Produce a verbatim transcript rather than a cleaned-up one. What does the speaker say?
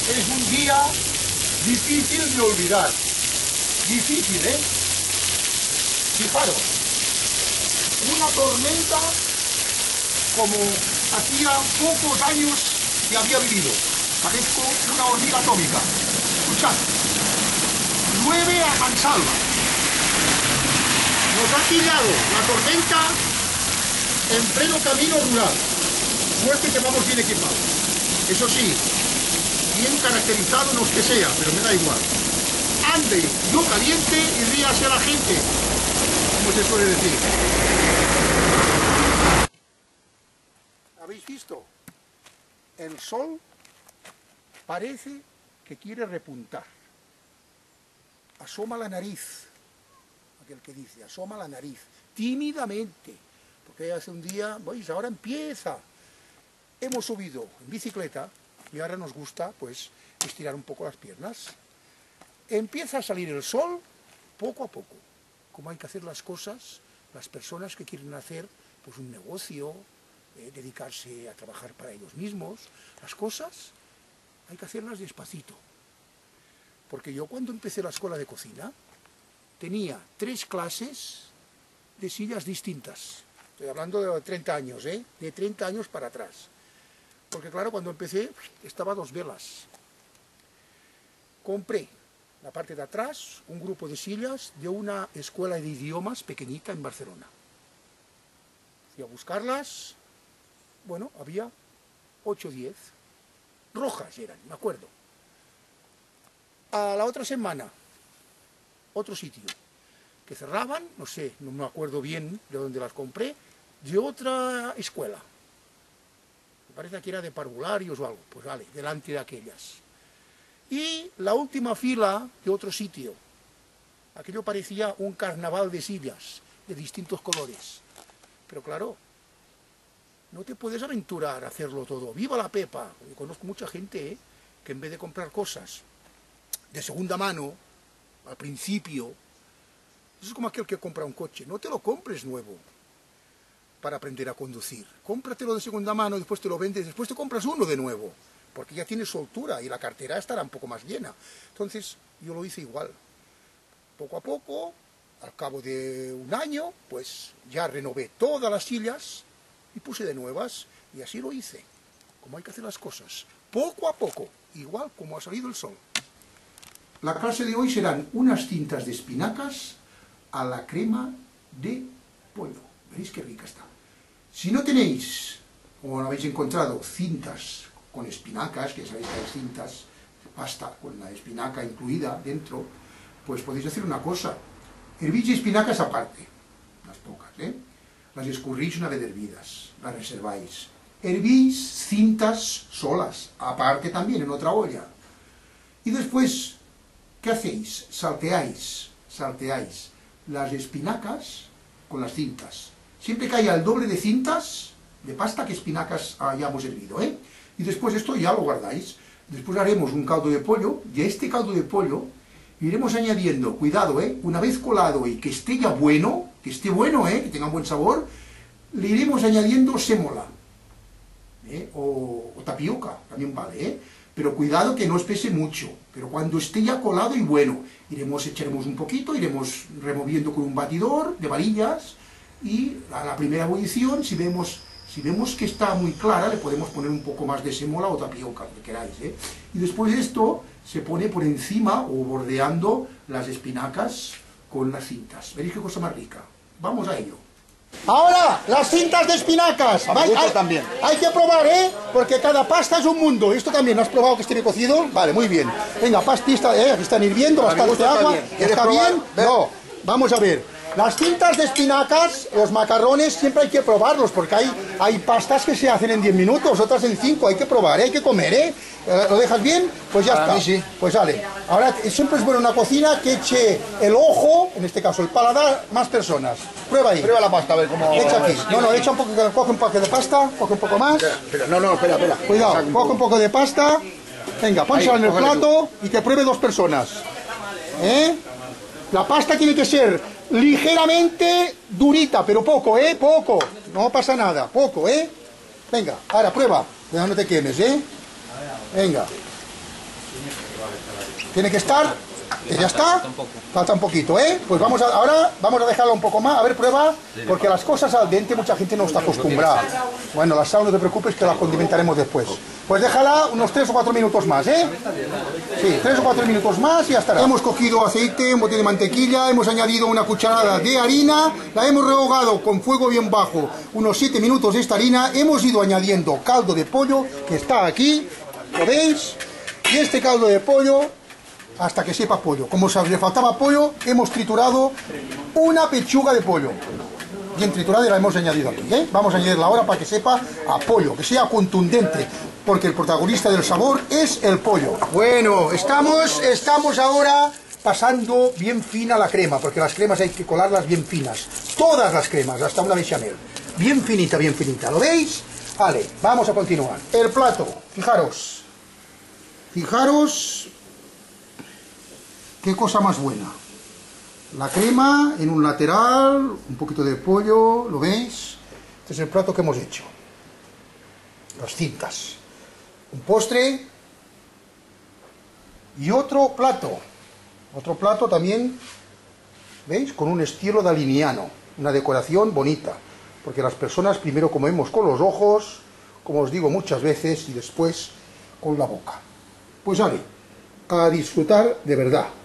es un día difícil de olvidar. Difícil, ¿eh? Fijaros, una tormenta como hacía pocos años que había vivido. Parezco una hormiga atómica. Escuchad, llueve a mansalva. Nos ha pillado la tormenta en pleno camino rural. Suerte que vamos bien equipados. Eso sí, bien caracterizado los que sea, pero me da igual. Ande yo caliente y ríase a la gente, como se suele decir. ¿Habéis visto? El sol parece que quiere repuntar. Asoma la nariz, aquel que dice, asoma la nariz, tímidamente, porque hace un día, veis, ahora empieza. Hemos subido en bicicleta y ahora nos gusta, pues, estirar un poco las piernas. Empieza a salir el sol poco a poco, como hay que hacer las cosas, las personas que quieren hacer, pues, un negocio, eh, dedicarse a trabajar para ellos mismos, las cosas hay que hacerlas despacito. Porque yo cuando empecé la escuela de cocina, tenía tres clases de sillas distintas. Estoy hablando de treinta años, ¿eh? De treinta años para atrás. Porque claro, cuando empecé, estaba a dos velas. Compré, la parte de atrás, un grupo de sillas de una escuela de idiomas pequeñita en Barcelona. Fui a buscarlas, bueno, había ocho o diez. Rojas eran, me acuerdo. A la otra semana, otro sitio, que cerraban, no sé, no me acuerdo bien de dónde las compré, de otra escuela. Me parece que era de parvularios o algo, pues vale, delante de aquellas. Y la última fila de otro sitio. Aquello parecía un carnaval de sillas, de distintos colores. Pero claro, no te puedes aventurar a hacerlo todo. ¡Viva la Pepa! Yo conozco mucha gente, ¿eh?, que en vez de comprar cosas de segunda mano, al principio, eso es como aquel que compra un coche. No te lo compres nuevo para aprender a conducir. Cómpratelo de segunda mano, después te lo vendes, después te compras uno de nuevo, porque ya tienes soltura y la cartera estará un poco más llena. Entonces, yo lo hice igual. Poco a poco, al cabo de un año, pues ya renové todas las sillas y puse de nuevas, y así lo hice. Como hay que hacer las cosas, poco a poco, igual como ha salido el sol. La clase de hoy serán unas cintas de espinacas a la crema de pollo. Veréis qué rica está. Si no tenéis, o no habéis encontrado, cintas con espinacas, que sabéis que hay cintas de pasta con la espinaca incluida dentro, pues podéis hacer una cosa. Hervís espinacas aparte, unas pocas, ¿eh? Las escurrís una vez hervidas, las reserváis. Hervís cintas solas, aparte también en otra olla. Y después, ¿qué hacéis? Salteáis, salteáis las espinacas con las cintas. Siempre que haya el doble de cintas de pasta que espinacas hayamos hervido, ¿eh? Y después esto ya lo guardáis. Después haremos un caldo de pollo, y a este caldo de pollo iremos añadiendo, cuidado, ¿eh?, una vez colado y que esté ya bueno, que esté bueno, ¿eh?, que tenga buen sabor, le iremos añadiendo sémola, ¿eh?, o, o tapioca, también vale, ¿eh?, pero cuidado que no espese mucho, pero cuando esté ya colado y bueno, iremos, echaremos un poquito, iremos removiendo con un batidor de varillas, y a la primera ebullición, si vemos, si vemos que está muy clara, le podemos poner un poco más de sémola o tapioca, lo que queráis, ¿eh?, y después esto se pone por encima o bordeando las espinacas con las cintas. ¿Veréis qué cosa más rica? Vamos a ello. Ahora, las cintas de espinacas. Hay, hay, también. Hay que probar, ¿eh? Porque cada pasta es un mundo. ¿Esto también has probado que esté bien cocido? Vale, muy bien. Venga, pastista, ¿eh? Aquí están hirviendo, bastante agua. ¿Está bien? No. Vamos a ver. Las cintas de espinacas, los macarrones, siempre hay que probarlos, porque hay, hay pastas que se hacen en diez minutos, otras en cinco. Hay que probar, ¿eh? Hay que comer, ¿eh? ¿Lo dejas bien? Pues ya está. Sí. Pues vale. Ahora, siempre es bueno en una cocina que eche el ojo, en este caso el paladar, más personas. Prueba ahí. Prueba la pasta, a ver cómo... Echa aquí. No, no, echa un poco, coge un poco de pasta, coge un poco más. Espera, espera, no, no, espera, espera. Cuidado, coge un poco de pasta. Venga, pónsela en el plato y que pruebe dos personas. ¿Eh? La pasta tiene que ser ligeramente durita, pero poco, ¿eh? Poco. No pasa nada, poco, ¿eh? Venga, ahora prueba. Ya no te quemes, ¿eh? Venga. Tiene que estar, que ya está, falta un poquito, ¿eh? Pues vamos a, ahora vamos a dejarla un poco más, a ver, prueba, porque las cosas al dente mucha gente no está acostumbrada. Bueno, la sal no te preocupes que la condimentaremos después. Pues déjala unos tres o cuatro minutos más, ¿eh? Sí, tres o cuatro minutos más y ya estará. Hemos cogido aceite, un bote de mantequilla, hemos añadido una cucharada de harina, la hemos rehogado con fuego bien bajo unos siete minutos de esta harina, hemos ido añadiendo caldo de pollo que está aquí, ¿lo veis? Y este caldo de pollo, hasta que sepa pollo. Como os le faltaba pollo, hemos triturado una pechuga de pollo. Bien triturada y la hemos añadido aquí, ¿eh? Vamos a añadirla ahora para que sepa a pollo, que sea contundente, porque el protagonista del sabor es el pollo. Bueno, estamos, estamos ahora pasando bien fina la crema, porque las cremas hay que colarlas bien finas. Todas las cremas, hasta una bechamel. Bien finita, bien finita. ¿Lo veis? Vale, vamos a continuar. El plato, fijaros. Fijaros qué cosa más buena. La crema en un lateral, un poquito de pollo, ¿lo veis? Este es el plato que hemos hecho. Las cintas. Un postre y otro plato. Otro plato también, ¿veis? Con un estilo daliniano. Una decoración bonita. Porque las personas primero comemos con los ojos, como os digo muchas veces, y después con la boca. Pues vale, a disfrutar de verdad.